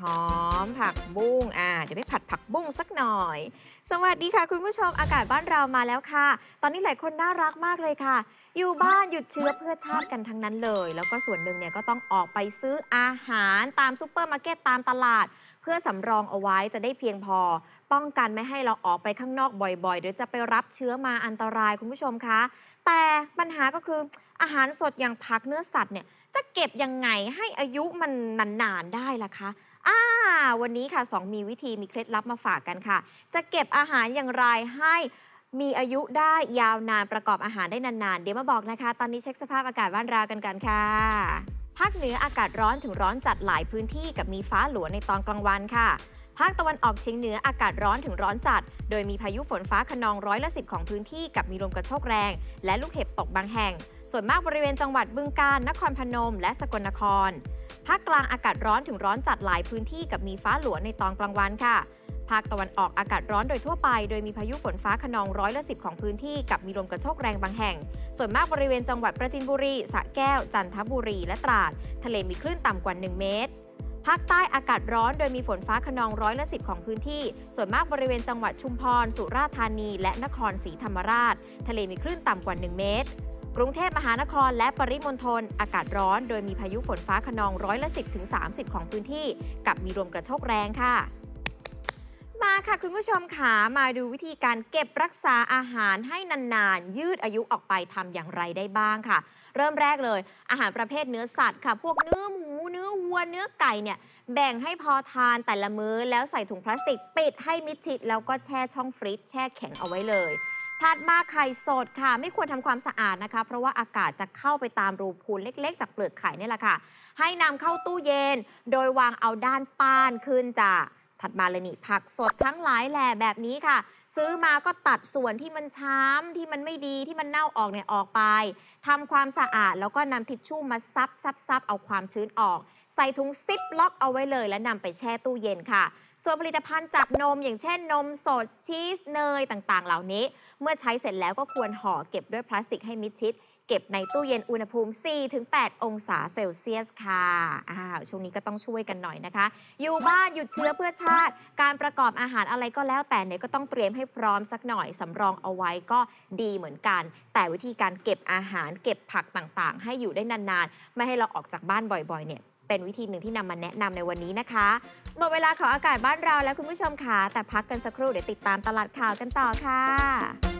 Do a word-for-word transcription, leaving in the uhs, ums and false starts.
อมผักบุ้งอ่าเดี๋ยวไปผัดผักบุ้งสักหน่อยสวัสดีค่ะคุณผู้ชมอากาศบ้านเรามาแล้วค่ะตอนนี้หลายคนน่ารักมากเลยค่ะอยู่บ้านหยุดเชื้อเพื่อชาติกันทั้งนั้นเลยแล้วก็ส่วนหนึ่งเนี่ยก็ต้องออกไปซื้ออาหารตามซูเปอร์มาร์เก็ตตามตลาดเพื่อสำรองเอาไว้จะได้เพียงพอป้องกันไม่ให้เราออกไปข้างนอกบ่อยๆหรือจะไปรับเชื้อมาอันตรายคุณผู้ชมคะแต่ปัญหาก็คืออาหารสดอย่างผักเนื้อสัตว์เนี่ยจะเก็บยังไงให้อายุมันนานๆได้ล่ะคะอ่าวันนี้ค่ะสองมีวิธีมีเคล็ดลับมาฝากกันค่ะจะเก็บอาหารอย่างไรให้มีอายุได้ยาวนานประกอบอาหารได้นานๆเดี๋ยวมาบอกนะคะตอนนี้เช็คสภาพอากาศบ้านเรากันกันค่ะภาคเหนืออากาศร้อนถึงร้อนจัดหลายพื้นที่กับมีฟ้าหลัวในตอนกลางวันค่ะภาคตะวันออกเฉียงเหนืออากาศร้อนถึงร้อนจัดโดยมีพายุฝนฟ้าคะนองร้อยละสิบของพื้นที่กับมีลมกระโชกแรงและลูกเห็บตกบางแห่งส่วนมากบริเวณจังหวัดบึงกาฬนครพนมและสกลนครภาคกลางอากาศร้อนถึงร้อนจัดหลายพื้นที่กับมีฟ้าหลัวในตอนกลางวันค่ะภาคตะวันออกอากาศร้อนโดยทั่วไปโดยมีพายุฝนฟ้าคะนองร้อยละสิบของพื้นที่กับมีลมกระโชกแรงบางแห่งส่วนมากบริเวณจังหวัดปราจีนบุรีสระแก้วจันทบุรีและตราดทะเลมีคลื่นต่ำกว่าหนึ่งเมตรภาคใต้อากาศร้อนโดยมีฝนฟ้าคะนองร้อยละสิบของพื้นที่ส่วนมากบริเวณจังหวัดชุมพรสุราษฎร์ธานีและนครศรีธรรมราชทะเลมีคลื่นต่ำกว่าหนึ่งเมตรกรุงเทพมหานครและปริมณฑลอากาศร้อนโดยมีพายุฝนฟ้าคะนองร้อยละสิบถึงสามสิบของพื้นที่กับมีลมกระโชกแรงค่ะมาค่ะคุณผู้ชมค่ะมาดูวิธีการเก็บรักษาอาหารให้นานๆยืดอายุออกไปทำอย่างไรได้บ้างค่ะเริ่มแรกเลยอาหารประเภทเนื้อสัตว์ค่ะพวกเนื้อหมูเนื้อวัวเนื้อไก่เนี่ยแบ่งให้พอทานแต่ละมื้อแล้วใส่ถุงพลาสติกปิดให้มิดชิดแล้วก็แช่ช่องฟรีซแช่แข็งเอาไว้เลยถัดมาไข่สดค่ะไม่ควรทำความสะอาดนะคะเพราะว่าอากาศจะเข้าไปตามรูพูนเล็กๆจากเปลือกไข่นี่แหละค่ะให้นำเข้าตู้เย็นโดยวางเอาด้านป้านขึ้นจ้ะถัดมาเลยนี่ผักสดทั้งหลายแหล่แบบนี้ค่ะซื้อมาก็ตัดส่วนที่มันช้ำที่มันไม่ดีที่มันเน่าออกเนี่ยออกไปทำความสะอาดแล้วก็นำทิชชู่มาซับซับซับเอาความชื้นออกใส่ถุงซิปล็อกเอาไว้เลยและนำไปแช่ตู้เย็นค่ะส่วนผลิตภัณฑ์จากนมอย่างเช่นนมสดชีสเนยต่างๆเหล่านี้เมื่อใช้เสร็จแล้วก็ควรห่อเก็บด้วยพลาสติกให้มิดชิดเก็บในตู้เย็นอุณหภูมิ สี่ถึงแปด องศาเซลเซียสค่ะอ้าวช่วงนี้ก็ต้องช่วยกันหน่อยนะคะอยู่บ้านหยุดเชื้อเพื่อชาติการประกอบอาหารอะไรก็แล้วแต่เนี่ยก็ต้องเตรียมให้พร้อมสักหน่อยสำรองเอาไว้ก็ดีเหมือนกันแต่วิธีการเก็บอาหารเก็บผักต่างๆให้อยู่ได้นานๆไม่ให้เราออกจากบ้านบ่อยๆเนี่ยเป็นวิธีหนึ่งที่นำมาแนะนำในวันนี้นะคะหมดเวลาของอากาศบ้านเราแล้วคุณผู้ชมค่ะแต่พักกันสักครู่เดี๋ยวติดตามตลาดข่าวกันต่อค่ะ